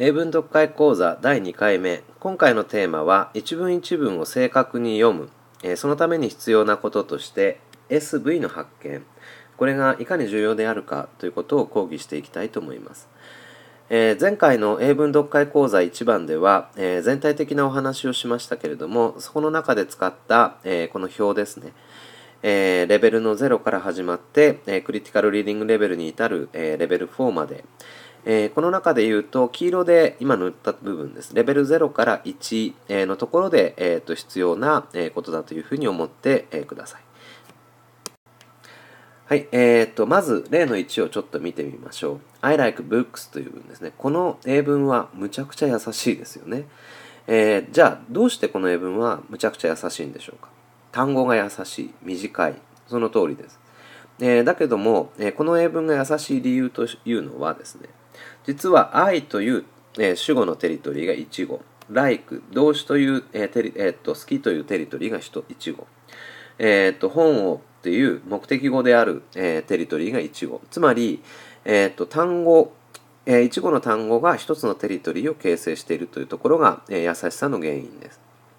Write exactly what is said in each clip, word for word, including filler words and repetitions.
英文読解講座だいにかいめ。今回のテーマは一文一文を正確に読む、えー、そのために必要なこととして エスブイ の発見、これがいかに重要であるかということを講義していきたいと思います。えー、前回の英文読解講座いちばんでは、えー、全体的なお話をしましたけれども、そこの中で使った、えー、この表ですね、えー、レベルのゼロから始まって、えー、クリティカルリーディングレベルに至る、えー、レベルフォーまで、えー、この中で言うと黄色で今塗った部分です。レベルゼロからいちのところで、えー、と必要なことだというふうに思って、えー、ください。はい、えー、とまず例のいちをちょっと見てみましょう。I like books という文ですね。この英文はむちゃくちゃ優しいですよね。えー、じゃあどうしてこの英文はむちゃくちゃ優しいんでしょうか。単語が優しい、短い、その通りです。えー、だけども、えー、この英文が優しい理由というのはですね、実は I という、えー、主語のテリトリーがいち語、like 動詞という、えーテリえー、と好きというテリトリーがいち語、えー、と本をという目的語である、えー、テリトリーがいち語、つまり、えー、と単語、えー、いち語の単語がひとつのテリトリーを形成しているというところが、えー、優しさの原因です。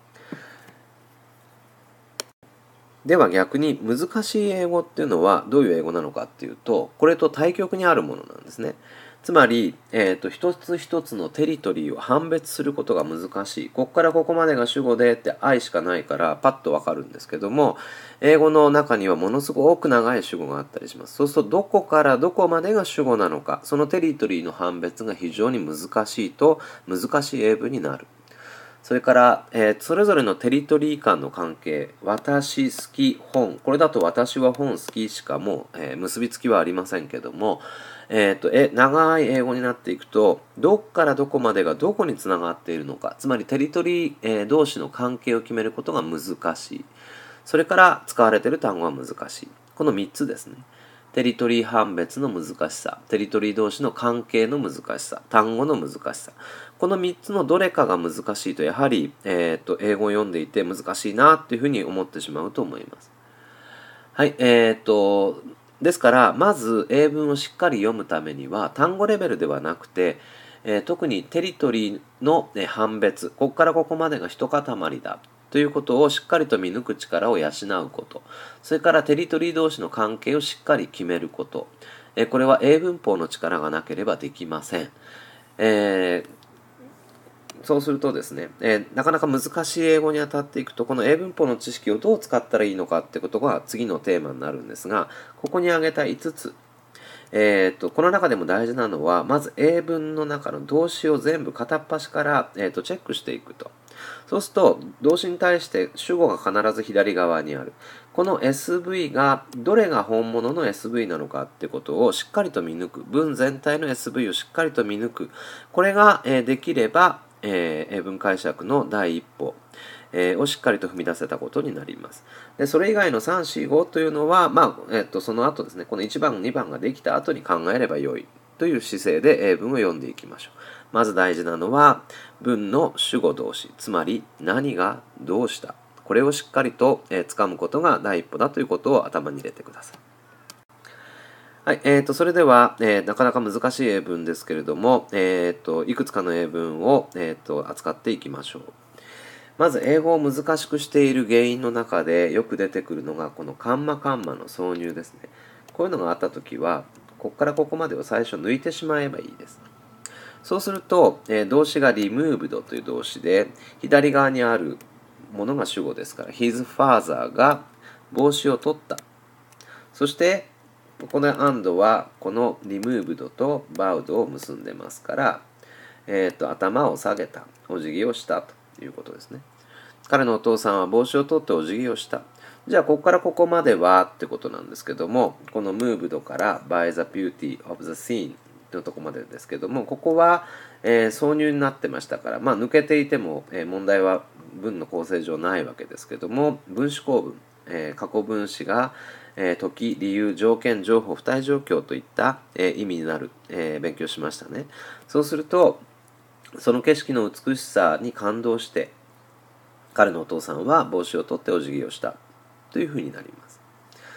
では逆に難しい英語っていうのはどういう英語なのかっていうと、これと対極にあるものなんですね。つまり、えー、と一つ一つのテリトリーを判別することが難しい。ここからここまでが主語でって愛しかないからパッとわかるんですけども、英語の中にはものすごく長い主語があったりします。そうするとどこからどこまでが主語なのか、そのテリトリーの判別が非常に難しいと難しい英文になる。それから、えー、それぞれのテリトリー間の関係、私、好き、本、これだと私は本好きしかもう、えー、結びつきはありませんけども、えーとえ長い英語になっていくと、どっからどこまでがどこにつながっているのか、つまりテリトリー、えー、同士の関係を決めることが難しい。それから使われている単語は難しい。このみっつですね。テリトリー判別の難しさ、テリトリー同士の関係の難しさ、単語の難しさ。このみっつのどれかが難しいと、やはり、えー、と英語を読んでいて難しいなっていうふうに思ってしまうと思います。はい、えー、と、ですから、まず英文をしっかり読むためには、単語レベルではなくて、えー、特にテリトリーの、ね、判別、ここからここまでが一塊だということをしっかりと見抜く力を養うこと、それからテリトリー同士の関係をしっかり決めること、えー、これは英文法の力がなければできません。えーそうするとですね、えー、なかなか難しい英語に当たっていくと、この英文法の知識をどう使ったらいいのかってことが次のテーマになるんですが、ここに挙げたいつつ、えー、とこの中でも大事なのは、まず英文の中の動詞を全部片っ端から、えー、とチェックしていくと。そうすると動詞に対して主語が必ず左側にある。この エスブイ がどれが本物の エスブイ なのかってことをしっかりと見抜く。文全体の エスブイ をしっかりと見抜く。これが、えー、できれば、えー、英文解釈の第一歩、えー、をしっかりと踏み出せたことになります。でそれ以外のさん、よん、ごというのは、まあえー、とその後ですね、このいちばん、にばんができた後に考えればよいという姿勢で英文を読んでいきましょう。まず大事なのは文の主語動詞、つまり何がどうした、これをしっかりと、えー、掴むことが第一歩だということを頭に入れてください。はい、えーと、それでは、えー、なかなか難しい英文ですけれども、えーと、いくつかの英文を、えーと、扱っていきましょう。まず英語を難しくしている原因の中でよく出てくるのがこのカンマカンマの挿入ですね。こういうのがあったときは、ここからここまでを最初抜いてしまえばいいです。そうすると、えー、動詞が removed という動詞で、左側にあるものが主語ですから、his father が帽子を取った。そして、この and はこの removed と bowed を結んでますから、えー、と頭を下げた、お辞儀をしたということですね。彼のお父さんは帽子を取ってお辞儀をした。じゃあここからここまではってことなんですけども、この moved から by the beauty of the scene のとこまでですけども、ここは、えー、挿入になってましたから、まあ抜けていても、えー、問題は文の構成上ないわけですけども、分子構文、えー、過去分詞がえー、時、理由、条件、情報、付帯状況といった、えー、意味になる、えー、勉強しましたね。そうすると、その景色の美しさに感動して、彼のお父さんは帽子を取ってお辞儀をしたというふうになります。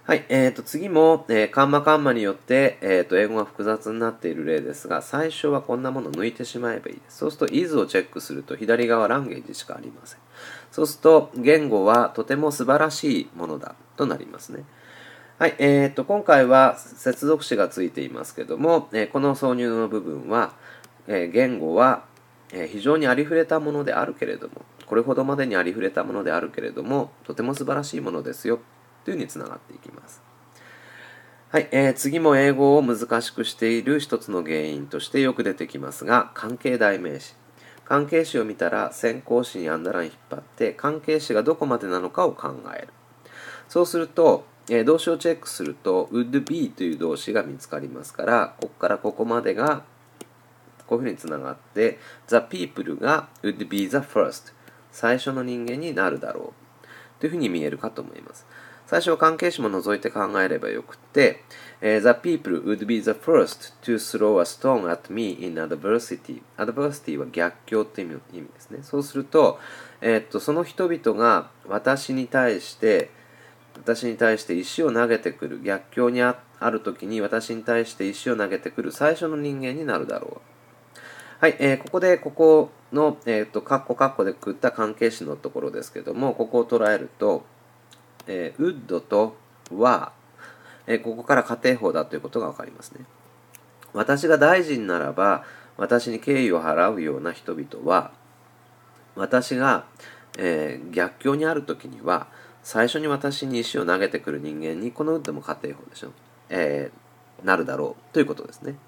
はい、えー、と次も、えー、カンマカンマによって、えー、と英語が複雑になっている例ですが、最初はこんなものを抜いてしまえばいいです。そうすると is をチェックすると左側ランゲージしかありません。そうすると言語はとても素晴らしいものだとなりますね。はい、えー、と今回は接続詞がついていますけども、えー、この挿入の部分は、えー、言語は、えー、非常にありふれたものであるけれども、これほどまでにありふれたものであるけれども、とても素晴らしいものですよというふうにつながっていきます。はい、えー、次も英語を難しくしている一つの原因としてよく出てきますが、関係代名詞。関係詞を見たら先行詞にアンダーライン引っ張って関係詞がどこまでなのかを考える。そうすると、えー、動詞をチェックすると would be という動詞が見つかりますから、ここからここまでがこういうふうにつながって the people が would be the first 最初の人間になるだろうというふうに見えるかと思います。最初は関係詞も除いて考えればよくて、えー、The people would be the first to throw a stone at me in adversity. Adversity は逆境という意味ですね。そうすると、えー、っとその人々が私に対して私に対して石を投げてくる、逆境にある時に私に対して石を投げてくる最初の人間になるだろう。はい、えー、ここでここの、えー、っとカッコカッコでくった関係詞のところですけども、ここを捉えると、えー、would と were、えー、ここから仮定法だということがわかりますね。私が大臣ならば私に敬意を払うような人々は、私が、えー、逆境にある時には最初に私に石を投げてくる人間に、この would も仮定法でしょ、えー、なるだろうということですね。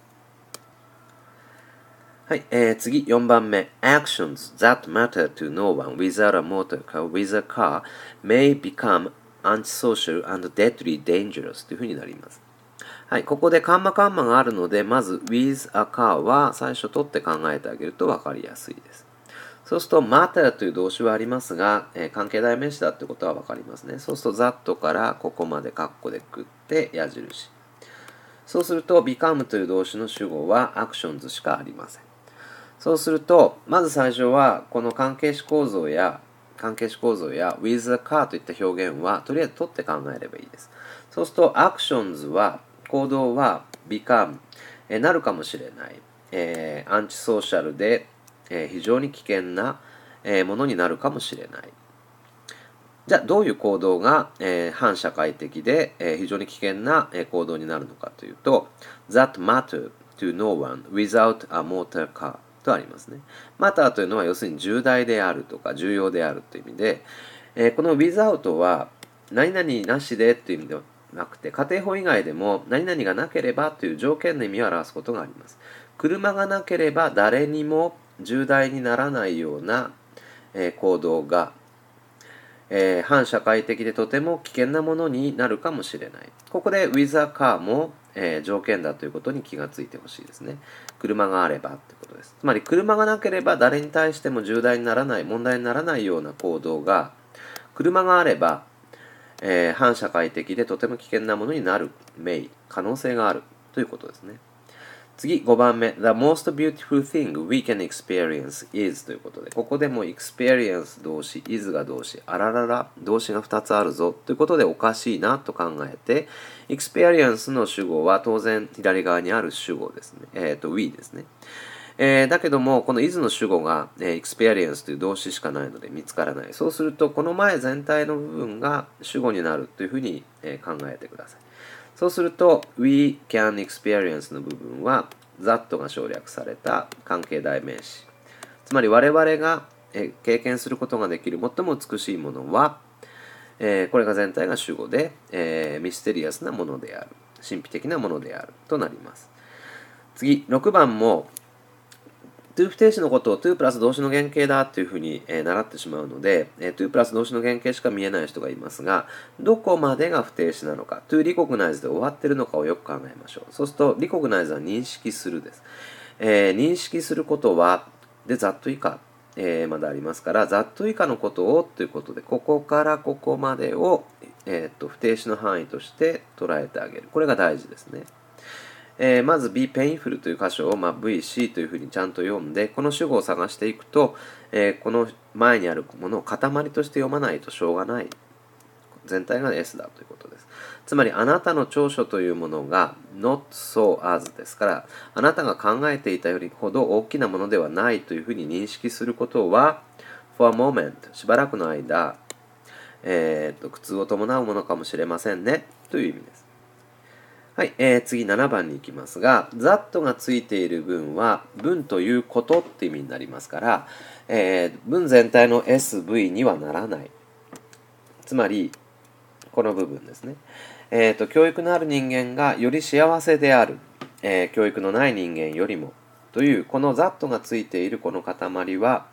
はい、えー、次よんばんめ Actions that matter to no one without a motor car with a car may become antisocial and deadly dangerous というふうになります。はい、ここでカンマカンマがあるので、まず with a car は最初取って考えてあげると分かりやすいです。そうすると matter という動詞はありますが、えー、関係代名詞だということは分かりますね。そうすると that からここまでカッコでくって矢印。そうすると become という動詞の主語は actions しかありません。そうすると、まず最初は、この関係詞構造や、関係詞構造や with a car といった表現は、とりあえず取って考えればいいです。そうすると、actions は、行動は become、えなるかもしれない。えー、アンチソーシャルで、えー、非常に危険な、えー、ものになるかもしれない。じゃあ、どういう行動が、えー、反社会的で、えー、非常に危険な、えー、行動になるのかというと、that matter to no one without a motor car。とありますね。マターというのは要するに重大であるとか重要であるという意味で、えー、この without は何々なしでという意味ではなくて、家庭法以外でも何々がなければという条件の意味を表すことがあります。車がなければ誰にも重大にならないような、えー、行動が、えー、反社会的でとても危険なものになるかもしれない。ここで with a car もえー、条件だということに気がついてほしいですね。車があればということです。つまり車がなければ誰に対しても重大にならない、問題にならないような行動が、車があれば、えー、反社会的でとても危険なものになる、may、可能性があるということですね。次ごばんめ The most beautiful thing we can experience is ということで、ここでも experience 動詞 is が動詞、あららら動詞がふたつあるぞということでおかしいなと考えて、experience の主語は当然左側にある主語ですね。えっ、ー、と we ですね。えー、だけどもこの is の主語が、えー、experience という動詞しかないので見つからない。そうするとこの前全体の部分が主語になるというふうに、えー、考えてください。そうすると we can experience の部分は that が省略された関係代名詞。つまり我々が経験することができる最も美しいものは、えー、これが全体が主語で、えー、ミステリアスなものである。神秘的なものであるとなります。次、ろくばんもto 不定詞のことを to プラス動詞の原型だというふうに、えー、習ってしまうので、えー、to プラス動詞の原型しか見えない人がいますが、どこまでが不定詞なのか、to recognize で終わっているのかをよく考えましょう。そうすると、recognize は認識するです。えー、認識することは、で、ざっと以下、えー、まだありますから、ざっと以下のことをということで、ここからここまでを、えー、と不定詞の範囲として捉えてあげる。これが大事ですね。えー、まず be painful という箇所を、まあ、ブイシー というふうにちゃんと読んで、この主語を探していくと、えー、この前にあるものを塊として読まないとしょうがない。 全体が S だということです。つまりあなたの長所というものが not so as ですから、あなたが考えていたよりほど大きなものではないというふうに認識することは for a moment しばらくの間、えー、と苦痛を伴うものかもしれませんねという意味です。はい、えー、次ななばんに行きますが、that がついている文は文ということって意味になりますから、えー、文全体の エスブイ にはならない。つまりこの部分ですね。えーと、教育のある人間がより幸せである、えー、教育のない人間よりもというこの that がついているこの塊は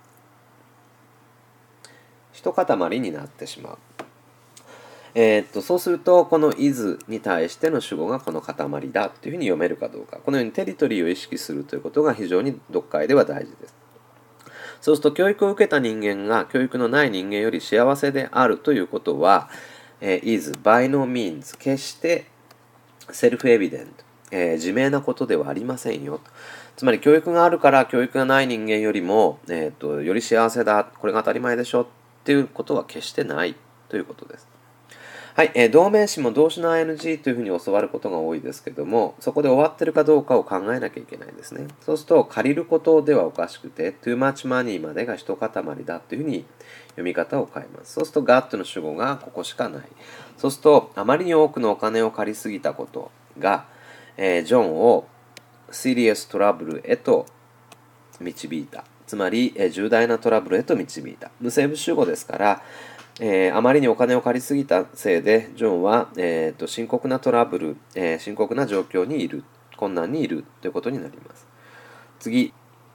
一塊になってしまう。えー、とそうするとこの is に対しての主語がこの塊だというふうに読めるかどうか、このようにテリトリーを意識するということが非常に読解では大事です。そうすると教育を受けた人間が教育のない人間より幸せであるということは、えー、is by no means 決してセルフエビデント、えー、自明なことではありませんよ。つまり教育があるから教育がない人間よりも、えー、とより幸せだ、これが当たり前でしょっていうことは決してないということです。はい、えー、動名詞も動詞の アイエヌジー というふうに教わることが多いですけども、そこで終わってるかどうかを考えなきゃいけないですね。そうすると、借りることではおかしくて、too much money までが一塊だというふうに読み方を変えます。そうすると、got の主語がここしかない。そうすると、あまりに多くのお金を借りすぎたことが、えー、ジョンを serious トラブルへと導いた。つまり、えー、重大なトラブルへと導いた。無声部主語ですから、えー、あまりにお金を借りすぎたせいで、ジョンは、えー、と深刻なトラブル、えー、深刻な状況にいる、困難にいるということになります。次。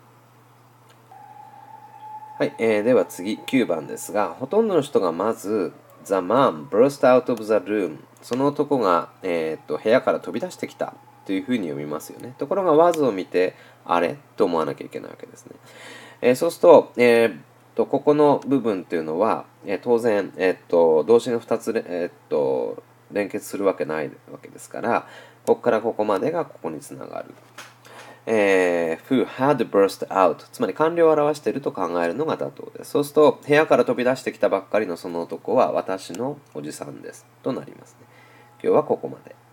はい、えー、では次、きゅうばんですが、ほとんどの人がまず、The man burst out of the room。その男が、えー、と部屋から飛び出してきたというふうに読みますよね。ところが、wasを見て、あれと思わなきゃいけないわけですね。えー、そうすると、えーとここの部分っていうのは、えー、当然、えー、と動詞がふたつ、えー、と連結するわけないわけですから、ここからここまでがここにつながる。えー、who had burst out つまり完了を表していると考えるのが妥当です。そうすると部屋から飛び出してきたばっかりのその男は私のおじさんですとなりますね。今日はここまで。